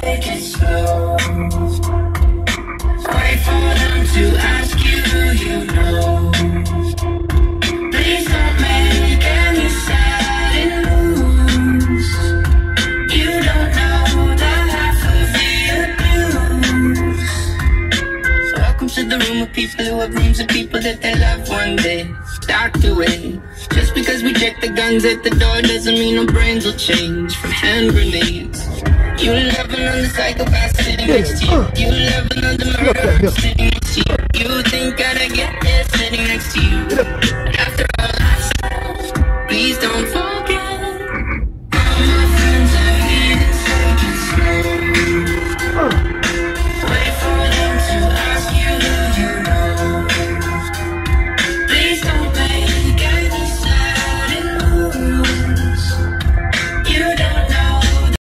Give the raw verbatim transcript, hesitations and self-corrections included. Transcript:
take it slow. Wait for them to ask you who you know. Please don't make any sudden moves. You don't know the half of your blues. Welcome to the room of people who have dreams of people that they love one day docked away. Just because we check the guns at the door doesn't mean our brains will change from hand grenades. You love another psychopath sitting next to you. You love another murderer sitting next to you. You think I'd get there sitting next to you.